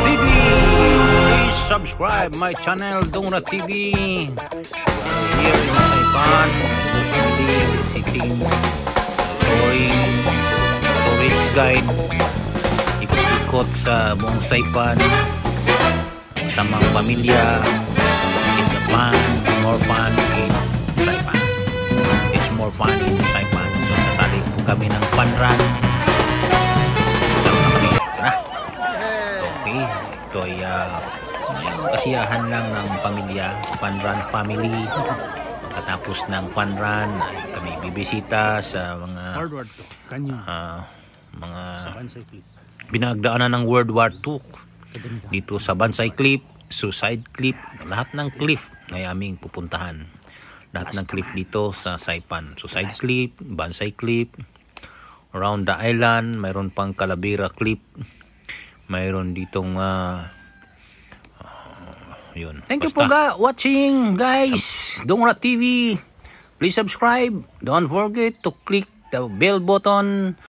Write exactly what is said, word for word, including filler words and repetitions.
T V. Please subscribe my channel, Dongra T V. Here in Saipan, visiting Toy Tourist Guide. Ikot-ikot sa buong Saipan kasamang pamilya. It's a fun, more fun in Saipan. It's more fun in Saipan. So nasali po kami ng fun run. Tara. Okay, ito ay uh, kasiyahan lang ng pamilya, fun run family. Pagkatapos ng fun run ay kami bibisita sa mga uh, mga binagdaanan ng World War Two dito sa Bansay Cliff, Suicide Cliff, lahat ng cliff ay aming pupuntahan. Lahat ng cliff dito sa Saipan, Suicide Cliff, Bansay Cliff, around the island, mayroon pang Calavera Cliff, mayroon ditong uh, uh, yun. Thank Basta. you for watching, guys. Dongra T V. Please subscribe. Don't forget to click the bell button.